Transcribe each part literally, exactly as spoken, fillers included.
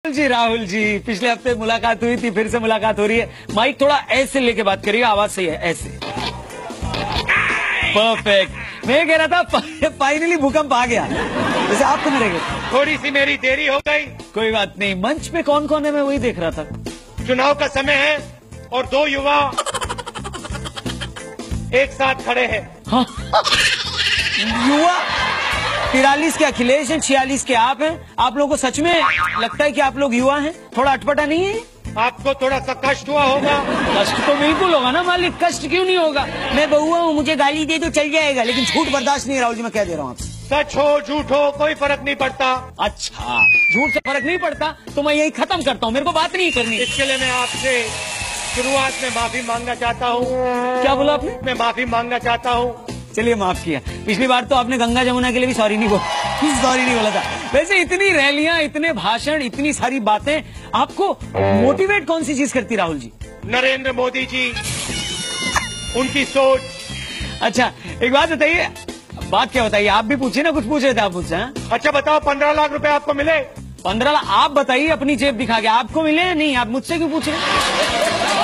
जी राहुल जी, पिछले हफ्ते मुलाकात हुई थी, फिर से मुलाकात हो रही है। माइक थोड़ा ऐसे लेके बात करिए, आवाज सही है, ऐसे। परफेक्ट। मैं कह रहा था फाइनली भूकंप आ गया, जैसे आप तो मेरे थोड़ी सी मेरी देरी हो गई। कोई बात नहीं। मंच पे कौन कौन है, मैं वही देख रहा था। चुनाव का समय है और दो युवा एक साथ खड़े हैं। हाँ। युवा तिरालीस के अखिलेश हैं, छियालीस के आप हैं। आप लोगों को सच में लगता है कि आप लोग युवा हैं? थोड़ा अटपटा नहीं है? आपको थोड़ा सा कष्ट हुआ होगा। कष्ट तो बिल्कुल होगा ना मालिक, कष्ट क्यों नहीं होगा। मैं बहुआ हूँ, मुझे गाली दे तो चल जाएगा, लेकिन झूठ बर्दाश्त नहीं। राहुल जी मैं कह दे रहा हूँ आपसे, सच हो झूठ हो कोई फर्क नहीं पड़ता। अच्छा, झूठ से फर्क नहीं पड़ता तो मैं यही खत्म करता हूँ, मेरे को बात नहीं करनी। इसके लिए मैं आपसे शुरुआत में माफी मांगना चाहता हूँ। क्या बोला आपने? मैं माफी मांगना चाहता हूँ। चलिए माफ किया। पिछली बार तो आपने गंगा जमुना के लिए भी सॉरी नहीं बोला, सॉरी नहीं बोला था। वैसे इतनी रैलियां, इतने भाषण, इतनी सारी बातें, आपको मोटिवेट कौन सी चीज करती राहुल जी? नरेंद्र मोदी जी, उनकी सोच। अच्छा एक बात बताइए, बात क्या बताइए? आप भी पूछिए ना, कुछ पूछ रहे थे आप मुझसे। अच्छा बताओ, पंद्रह लाख रुपए आपको मिले? पंद्रह लाख? आप बताइए अपनी जेब दिखा के, आपको मिले? नहीं, आप मुझसे क्यों पूछ रहे?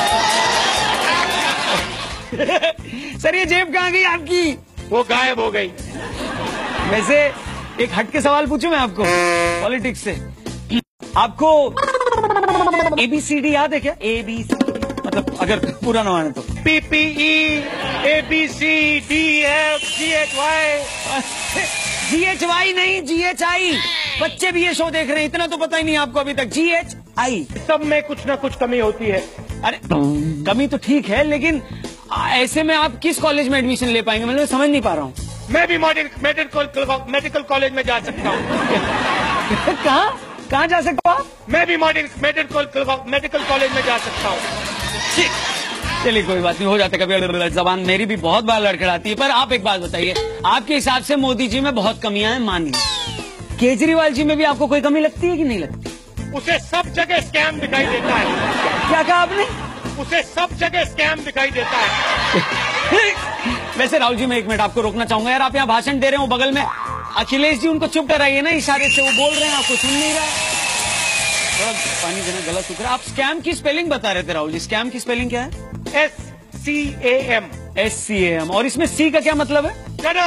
सर ये जेब कहाँ गई आपकी? वो गायब हो गई। वैसे एक हट के सवाल पूछूं मैं आपको पॉलिटिक्स से। आपको एबीसीडी याद है क्या? ए बी सी, मतलब अगर पूरा नाम है तो P P E, A B C, D F, G H Y. G H Y नहीं, जी एच आई। बच्चे भी ये शो देख रहे हैं, इतना तो पता ही नहीं आपको अभी तक। G H I. सब में कुछ ना कुछ कमी होती है। अरे कमी तो ठीक है, लेकिन ऐसे में आप किस कॉलेज में एडमिशन ले पाएंगे? मैं समझ नहीं पा रहा हूँ। मैं भी मेडिकल मेडिकल कॉलेज में जा सकता हूँ। कहाँ कहाँ जा सकता हूँ? मैं भी मेडिकल मेडिकल कॉलेज में जा सकता हूँ। चलिए कोई बात नहीं, हो जाता है कभी, जबान मेरी भी बहुत बार लड़खड़ाती है। पर आप एक बात बताइए, आपके हिसाब से मोदी जी में बहुत कमियां हैं, मान लीजिए, केजरीवाल जी में भी आपको कोई कमी लगती है कि नहीं लगती? उसे सब जगह स्कैम दिखाई देता है। क्या कहा आपने? उसे सब जगह स्कैम दिखाई देता है। वैसे राहुल जी मैं एक मिनट आपको रोकना चाहूंगा यार, आप यहाँ भाषण दे रहे हो, बगल में अखिलेश जी, उनको चुप कराइए ना इशारे से, वो बोल रहे हैं, आपको सुन नहीं रहा। थोड़ा पानी देना गलत उतरा। आप स्कैम की स्पेलिंग बता रहे थे राहुल जी, स्कैम की स्पेलिंग क्या है? S C A M. S C A M. और इसमें सी का क्या मतलब है? चना।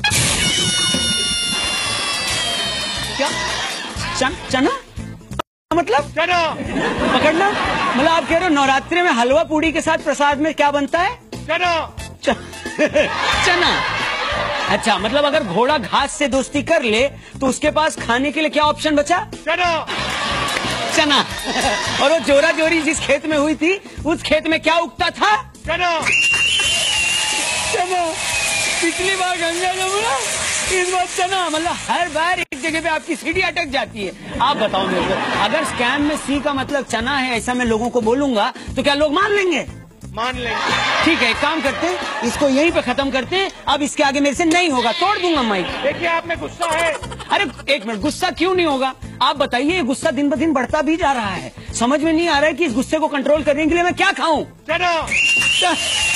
क्या? चन, चना मतलब? चना पकड़ना मतलब आप कह रहे हो नवरात्रि में हलवा पूड़ी के साथ प्रसाद में क्या बनता है? चना। च... चना। अच्छा, मतलब अगर घोड़ा घास से दोस्ती कर ले तो उसके पास खाने के लिए क्या ऑप्शन बचा? चना। चना। और वो जोरा जोरी जिस खेत में हुई थी, उस खेत में क्या उगता था? चना। चना। पिछली बार गंगा जमुना, इस बार चना। मतलब हर बार एक जगह पे आपकी सीढ़ी अटक जाती है। आप बताओ मेरे को, अगर स्कैम में सी का मतलब चना है, ऐसा मैं लोगों को बोलूंगा तो क्या लोग मान लेंगे? मान लेंगे। ठीक है, एक काम करते हैं, इसको यहीं पे खत्म करते हैं। अब इसके आगे मेरे से नहीं होगा, तोड़ दूंगा माइक। देखिए आप में गुस्सा है। अरे एक मिनट, गुस्सा क्यों नहीं होगा? आप बताइए, ये गुस्सा दिन ब दिन बढ़ता भी जा रहा है। समझ में नहीं आ रहा है कि इस गुस्से को कंट्रोल करने के लिए मैं क्या खाऊं? चना।